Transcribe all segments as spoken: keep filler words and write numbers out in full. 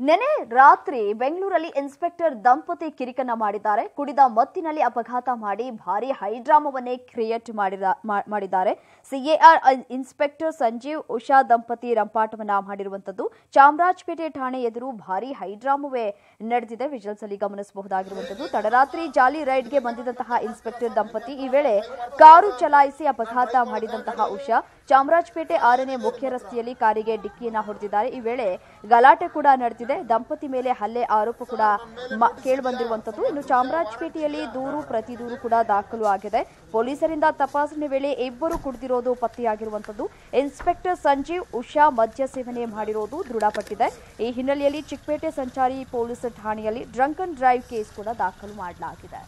ನೆನೆ ರಾತ್ರಿ ಬೆಂಗಳೂರಲ್ಲಿ ಇನ್ಸ್ಪೆಕ್ಟರ್ ದಂಪತಿ ಕಿರಿಕನ್ನ ಮಾಡಿದ್ದಾರೆ. ಕುಡಿದ ಮತ್ತಿನಲ್ಲಿ ಅಪಘಾತ ಮಾಡಿ ಭಾರಿ ಹೈಡ್ರಾಮವನ್ನೇ ಕ್ರಿಯೇಟ್ ಮಾಡಿದ್ದಾರೆ. ಸಿಎಆರ್ ಇನ್ಸ್ಪೆಕ್ಟರ್ ಸಂಜೀವ್ ಉಷಾ ದಂಪತಿ ರಂಪಾಟವನ್ನ ಮಾಡಿರುವಂತದ್ದು ಚಾಮರಾಜಪೇಟೆ ಠಾಣೆ ಎದುರು ಭಾರಿ ಹೈಡ್ರಾಮವೇ ನಡೆದಿದೆ. ವಿಜುವಲ್ಸ್ ಅಲ್ಲಿ ಗಮನಿಸಬಹುದಾಗಿರುವಂತದ್ದು ತಡರಾತ್ರಿ ಜಾಲಿ ರೈಡ್ಗೆ ಬಂದಿದ್ದಂತಹ ಇನ್ಸ್ಪೆಕ್ಟರ್ ದಂಪತಿ ಈ ವೇಳೆ ಕಾರು ಚಲಾಯಿಸಿ ಅಪಘಾತ ಮಾಡಿದಂತಹ ಉಷಾ ಚಾಮರಾಜಪೇಟೆ ಆರನೇ ಮುಖ್ಯ ರಸ್ತೆಯಲ್ಲಿ ಕಾರಿಗೆ ಡಿಕ್ಕಿಯನ್ನ ಹೊಡೆದಿದ್ದಾರೆ. ಈ ವೇಳೆ ಗಲಾಟೆ ಕೂಡ ನಡೆದಿದೆ. ದಂಪತಿ ಮೇಲೆ ಹಲ್ಲೆ ಆರೋಪ ಕೂಡ ಕೇಳಿಬಂದಿರುವಂತದ್ದು. ಇನ್ನು ಚಾಮರಾಜಪೇಟೆಯಲ್ಲಿ ದೂರು ಪ್ರತಿ ದೂರು ಕೂಡ ದಾಖಲು ಆಗಿದೆ. ಪೊಲೀಸರಿಂದ ತಪಾಸಣೆ ವೇಳೆ ಇಬ್ಬರು ಕುಡಿದಿರೋದು ಪತ್ತೆಯಾಗಿರುವಂತದ್ದು. ಇನ್ಸ್ಪೆಕ್ಟರ್ ಸಂಜೀವ್ ಉಷಾ ಮದ್ಯ ಸೇವನೆ ಮಾಡಿರೋದು ದೃಢಪಟ್ಟಿದೆ. ಈ ಹಿನ್ನೆಲೆಯಲ್ಲಿ ಚಿಕ್ಕಪೇಟೆ ಸಂಚಾರಿ ಪೊಲೀಸ್ ಠಾಣೆಯಲ್ಲಿ ಡ್ರಂಕ್ ಅಂಡ್ ಡ್ರೈವ್ ಕೇಸ್ ಕೂಡ ದಾಖಲು ಮಾಡಲಾಗಿದೆ.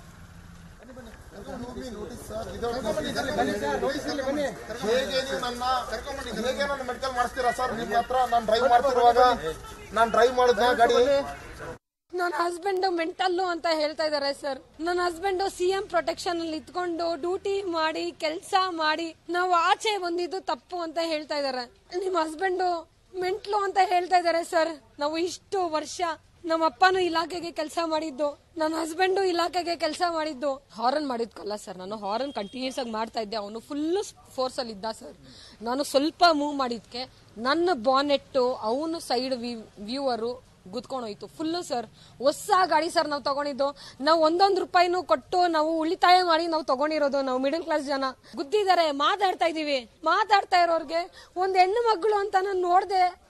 ಮೆಡಿಕಲ್ ಮಾಡಿಸ್ತೀರಾ ಸರ್? ನಿಮ್ಮ ಹತ್ರ ನಾನು ಡ್ರೈವ್ ಮಾಡ್ತಿರುವಾಗ ನಾನು ಡ್ರೈವ್ ಮಾಡಿದ್ನ ಗಾಡಿ. ನನ್ನ ಹಸ್ಬೆಂಡ್ ಮೆಂಟಲ್ಲು ಅಂತ ಹೇಳ್ತಾ ಇದಾರೆ ಸರ್. ನನ್ನ ಹಸ್ಬೆಂಡ್ ಸಿಎಂ ಪ್ರೊಟೆಕ್ಷನ್ ಅಲ್ಲಿ ಇತ್ಕೊಂಡು ಡ್ಯೂಟಿ ಮಾಡಿ ಕೆಲಸ ಮಾಡಿ ನಾವು ಆಚೆ ಬಂದಿದ್ದು ತಪ್ಪು ಅಂತ ಹೇಳ್ತಾ ಇದಾರೆ. ನಿಮ್ಮ ಹಸ್ಬೆಂಡ್ ಮೆಂಟ್ಲು ಅಂತ ಹೇಳ್ತಾ ಇದಾರೆ ಸರ್. ನಾವು ಇಷ್ಟು ವರ್ಷ ನಮ್ಮ ಅಪ್ಪನೂ ಇಲಾಖೆಗೆ ಕೆಲಸ ಮಾಡಿದ್ದು, ನನ್ನ ಹಸ್ಬೆಂಡು ಇಲಾಖೆಗೆ ಕೆಲಸ ಮಾಡಿದ್ದು. ಹಾರನ್ ಮಾಡಿದ್ಕಲ್ಲ ಸರ್, ನಾನು ಹಾರನ್ ಕಂಟಿನ್ಯೂಸ್ ಆಗಿ ಮಾಡ್ತಾ ಇದ್ದೆ. ಅವನು ಫುಲ್ ಫೋರ್ಸ್ ಅಲ್ಲಿ ಇದ್ದ ಸರ್. ನಾನು ಸ್ವಲ್ಪ ಮೂವ್ ಮಾಡಿದ್ಕೆ ನನ್ನ ಬಾನೆಟ್ಟು ಅವನು ಸೈಡ್ ವ್ಯೂವರು ಗುದ್ಕೊಂಡೋಯ್ತು ಫುಲ್ಲು ಸರ್. ಹೊಸ ಗಾಡಿ ಸರ್ ನಾವು ತಗೊಂಡಿದ್ದು. ನಾವು ಒಂದೊಂದು ರೂಪಾಯಿನೂ ಕೊಟ್ಟು ನಾವು ಉಳಿತಾಯ ಮಾಡಿ ನಾವು ತಗೊಂಡಿರೋದು. ನಾವು ಮಿಡಲ್ ಕ್ಲಾಸ್ ಜನ ಗುದ್ದಿದ್ದಾರೆ. ಮಾತಾಡ್ತಾ ಇದೀವಿ. ಮಾತಾಡ್ತಾ ಇರೋರ್ಗೆ ಒಂದ್ ಹೆಣ್ಣು ಮಗಳು ಅಂತ ನಾನು ನೋಡ್ದೆ